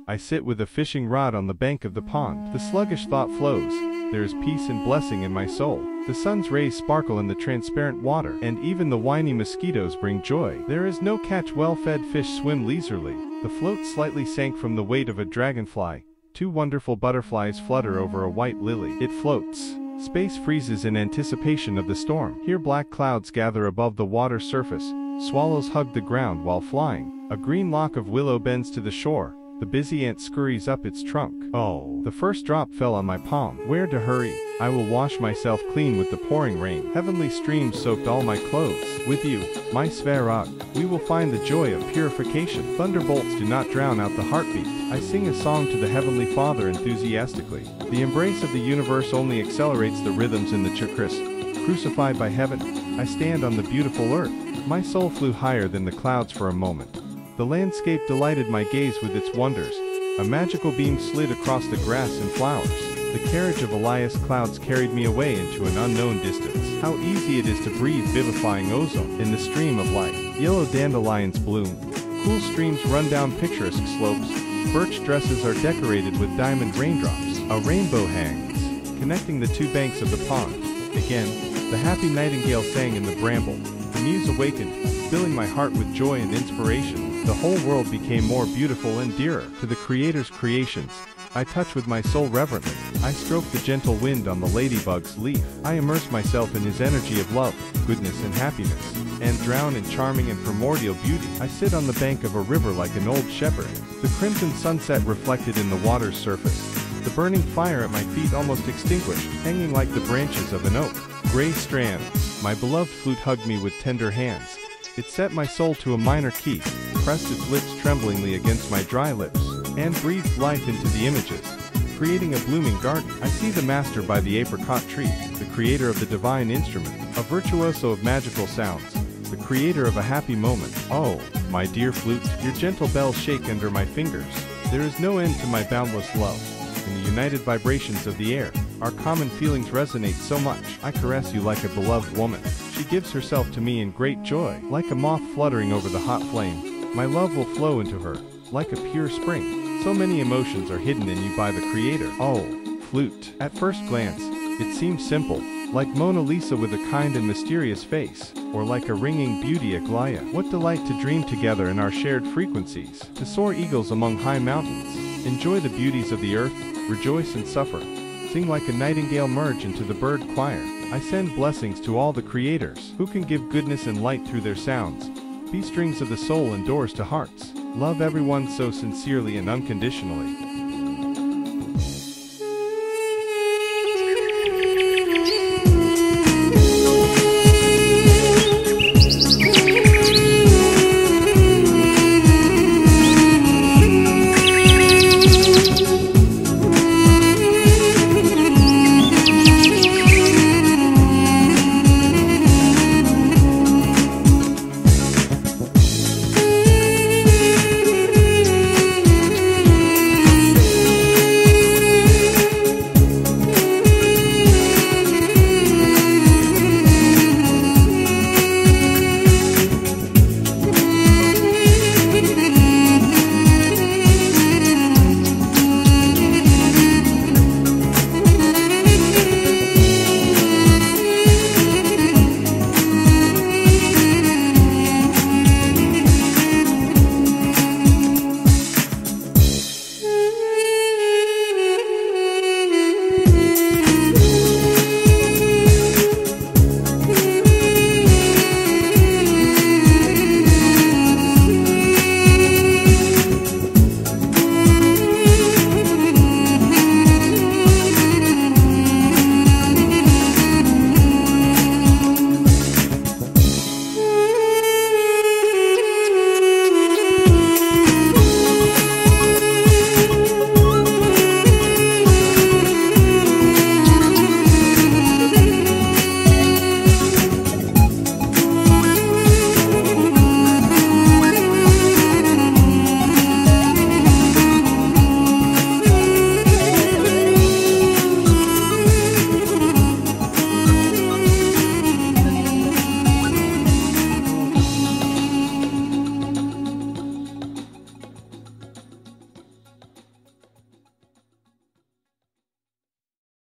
I sit with a fishing rod on the bank of the pond. The sluggish thought flows. There is peace and blessing in my soul. The sun's rays sparkle in the transparent water, and even the whiny mosquitoes bring joy. There is no catch. Well-fed fish swim leisurely. The float slightly sank from the weight of a dragonfly. 2 wonderful butterflies flutter over a white lily. It floats. Space freezes in anticipation of the storm. Here black clouds gather above the water surface. Swallows hug the ground while flying. A green lock of willow bends to the shore. The busy ant scurries up its trunk. Oh, the first drop fell on my palm. Where to hurry? I will wash myself clean with the pouring rain. Heavenly streams soaked all my clothes. With you, my Svarog, we will find the joy of purification. Thunderbolts do not drown out the heartbeat. I sing a song to the Heavenly Father enthusiastically. The embrace of the universe only accelerates the rhythms in the chakras. Crucified by heaven, I stand on the beautiful earth. My soul flew higher than the clouds for a moment. The landscape delighted my gaze with its wonders. A magical beam slid across the grass and flowers. The carriage of Elias clouds carried me away into an unknown distance. How easy it is to breathe vivifying ozone in the stream of light. Yellow dandelions bloom. Cool streams run down picturesque slopes. Birch dresses are decorated with diamond raindrops. A rainbow hangs, connecting the 2 banks of the pond. Again, the happy nightingale sang in the bramble. The muse awakened, filling my heart with joy and inspiration. The whole world became more beautiful and dearer to the Creator's creations. I touch with my soul reverently. I stroke the gentle wind on the ladybug's leaf. I immerse myself in his energy of love, goodness and happiness, and drown in charming and primordial beauty. I sit on the bank of a river like an old shepherd. The crimson sunset reflected in the water's surface. The burning fire at my feet almost extinguished, hanging like the branches of an oak. Gray strands. My beloved flute hugged me with tender hands. It set my soul to a minor key, pressed its lips tremblingly against my dry lips, and breathed life into the images, creating a blooming garden. I see the master by the apricot tree, the creator of the divine instrument, a virtuoso of magical sounds, the creator of a happy moment. Oh, my dear flute, your gentle bells shake under my fingers. There is no end to my boundless love. In the united vibrations of the air, our common feelings resonate so much. I caress you like a beloved woman. She gives herself to me in great joy. Like a moth fluttering over the hot flame, my love will flow into her, like a pure spring. So many emotions are hidden in you by the Creator. Oh, flute. At first glance, it seems simple, like Mona Lisa with a kind and mysterious face, or like a ringing beauty Aglaia. What delight to dream together in our shared frequencies, to soar eagles among high mountains, enjoy the beauties of the earth, rejoice and suffer, sing like a nightingale, merge into the bird choir. I send blessings to all the creators who can give goodness and light through their sounds, be strings of the soul and doors to hearts. Love everyone so sincerely and unconditionally.